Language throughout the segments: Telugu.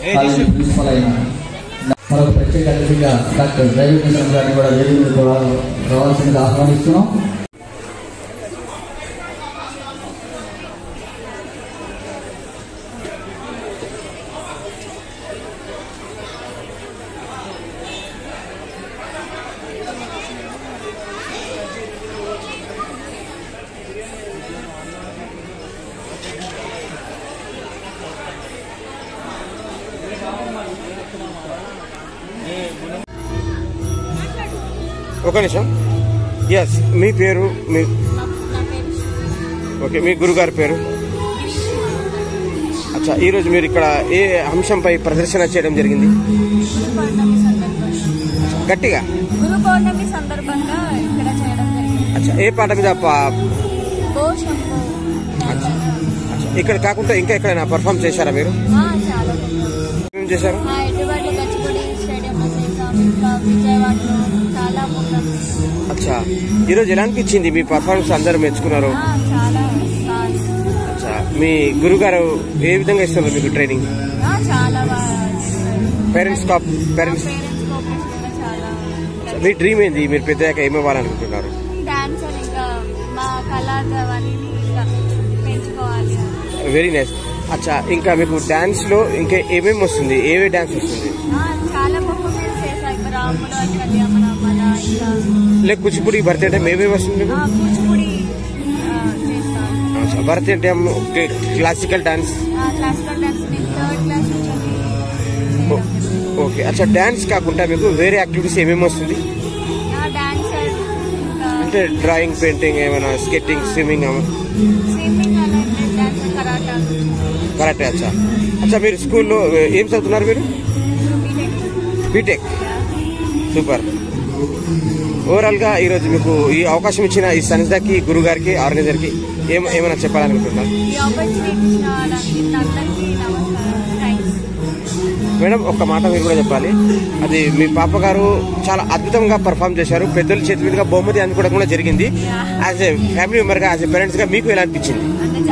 కాలేజీ ప్రిన్సిపల్ అయిన మరొక ప్రత్యేక అతిథిగా డాక్టర్ డ్రైవింగ్ గారిని కూడా వేదిక రావాల్సిందిగా ఆహ్వానిస్తున్నాం. ఒక నిమిషం. ఎస్, మీ పేరు? ఓకే, మీ గురుగారి పేరు? అచ్చా, ఈరోజు మీరు ఇక్కడ ఏ అంశంపై ప్రదర్శన చేయడం జరిగింది? గట్టిగా. గురు పౌర్ణమి సందర్భంగా ఇక్కడ చేయడం జరిగింది. అచ్చా, ఏ పాట మీద? ఇక్కడ కాకుండా ఇంకా ఎక్కడైనా పర్ఫామ్ చేశారా మీరు? ఏం చేశారు? అచ్చా, ఈరోజు ఎలా అనిపించింది మీ పర్ఫార్మెన్స్? అందరూ మెచ్చుకున్నారు. అచ్చా, మీ గురుగారు ఏ విధంగా ఇస్తున్నారు మీకు ట్రైనింగ్? పేరెంట్స్ మీ డ్రీమ్ ఏంది? మీరు పెద్దయ్యాక ఏమివ్వాలనుకుంటున్నారు? Very nice. అచ్చా, ఇంకా మీకు డాన్స్ లో ఇంకా ఏమేమి వస్తుంది? ఏవే డాన్స్ వస్తుంది? లేక కూచిపూడి, భరతనాట్యం ఏమేమి వస్తుంది? Bharatanatyam, classical dance. ఓకే. అచ్చా, డాన్స్ కాకుండా మీకు వేరే యాక్టివిటీస్ ఏమేమి వస్తుంది? అంటే డ్రాయింగ్, పెయింటింగ్, ఏమైనా స్కెటింగ్, స్విమ్మింగ్? కరాటే. అచ్చా అచ్చా, మీరు స్కూల్లో ఏం చదువుతున్నారు మీరు? బీటెక్. సూపర్. ఓవరాల్ గా ఈరోజు మీకు ఈ అవకాశం ఇచ్చిన ఈ సంస్థకి, గురువు గారికి, ఆర్గనైజర్ కి ఏమైనా చెప్పాలనుకుంటున్నారు? మేడం, ఒక్క మాట మీరు కూడా చెప్పాలి. అది మీ పాప గారు చాలా అద్భుతంగా పర్ఫామ్ చేశారు. పెద్దల చేతి మీదుగా బహుమతి అందుకోవడం కూడా జరిగింది. యాజ్ ఏ ఫ్యామిలీ మెంబర్ గా, యాజ్ ఏ పేరెంట్స్ గా మీకు ఎలా అనిపించింది?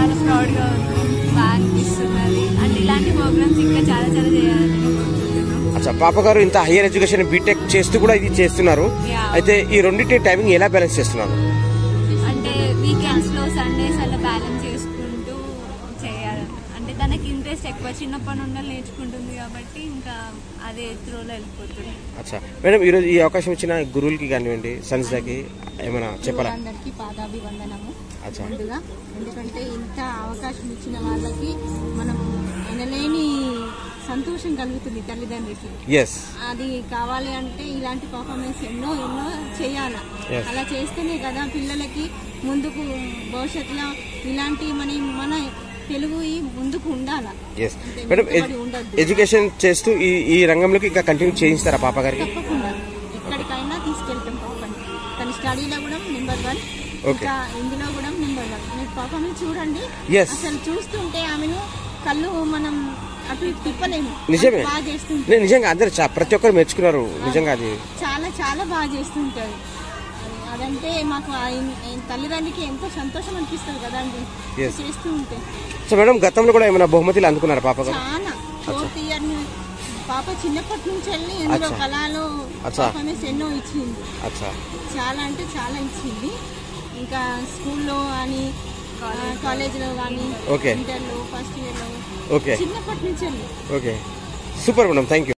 అచ్చా, పాప గారు ఇంత హైయర్ ఎడ్యుకేషన్ బీటెక్ చేస్తూ కూడా ఇది చేస్తున్నారు. అయితే ఈ రెండింటి టైమింగ్ ఎలా బ్యాలెన్స్ చేస్తున్నారు? అంటే వీకెండ్స్ లో, సండేస్ అలా బ్యాలెన్స్ చేసుకుంటూ చేయాలి. అంటే తనకి ఇంట్రెస్ట్ ఎక్కువ, చిన్నప్పటి నుండి నేర్చుకుంటుంది కాబట్టి ఇంకా అదే త్రోలో వెళ్ళిపోతుంది. అచ్చా మేడం, ఈరోజు ఈ అవకాశం ఇచ్చిన గురువులకి కానివ్వండి, సంస్థకి ఏమైనా చెప్పాలా? అందరికీ పాదాభివందనము ముందుగా. ఎందుకంటే ఇంత అవకాశం ఇచ్చిన వాళ్ళకి మనం ఎనలేని సంతోషం కలుగుతుంది తల్లిదండ్రులకి. అది కావాలి అంటే ఇలాంటి పర్ఫార్మెన్స్ ఎన్నో చేయాలా. అలా చేస్తేనే కదా పిల్లలకి ముందుకు భవిష్యత్తులో ఇలాంటి మన తెలుగు ముందుకు ఉండాలా. మేడం, ఎడ్యుకేషన్ చేస్తూ ఈ రంగంలోకి ఇంకా కంటిన్యూ చేయిస్తారా పాప గారికి? తప్పకుండా ఎక్కడికైనా తీసుకెళ్తాం పాపని. తన స్టడీలో కూడా నెంబర్ 1, ఇంకా ఇందులో కూడా నెంబర్ 1. మీరు పర్ఫార్మెన్స్ చూడండి, అసలు చూస్తుంటే ఆమెను కళ్ళు మనం అటు తిప్పలేము. నిజమే, బాగా చేస్తుంటారు. నిజంగా అందరు ప్రతి ఒక్కరు మెచ్చుకున్నారు. నిజంగా అది చాలా చాలా బాగా చేస్తుంటారు. అదంటే మాకు తల్లిదండ్రులకి ఎంతో సంతోషం అనిపిస్తుంది కదండి చేస్తూ ఉంటే. సో మేడం, గతంలో కూడా ఏమైనా బహుమతులు అందుకున్నారు పాప గారు? చాలా. 4th ఇయర్ పాప చిన్నప్పటి నుంచి వెళ్ళి ఎందులో కళలో పర్ఫార్మెన్స్ ఎన్నో ఇచ్చింది. చాలా అంటే చాలా ఇచ్చింది. ఇంకా స్కూల్లో కానీ, కాలేజీలో కానీ, ఇంటర్లో, ఫస్ట్ ఇయర్లో చిన్నప్పటి నుంచి వెళ్ళి. Super madam, thank you.